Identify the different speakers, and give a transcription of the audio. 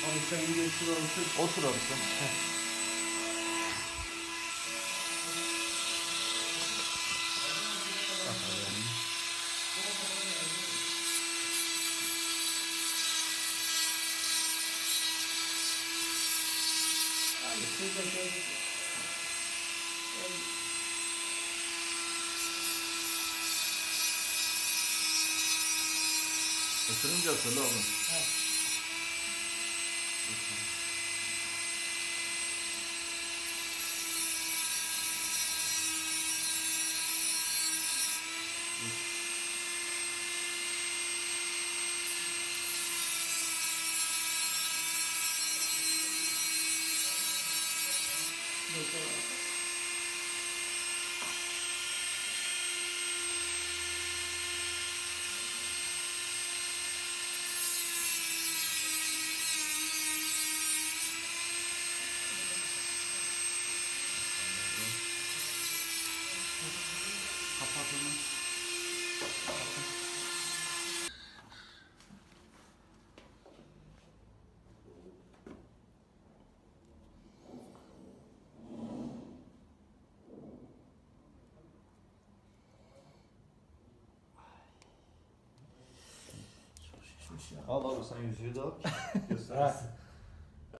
Speaker 1: Abi sen de şuraya otur.
Speaker 2: Otur abi sen. Heh.
Speaker 1: Abi şurada gel.
Speaker 2: Oturunca söyle oğlum.
Speaker 1: Kapat onu.
Speaker 2: Al abi sen yüzüğü de al.
Speaker 1: Göstersin.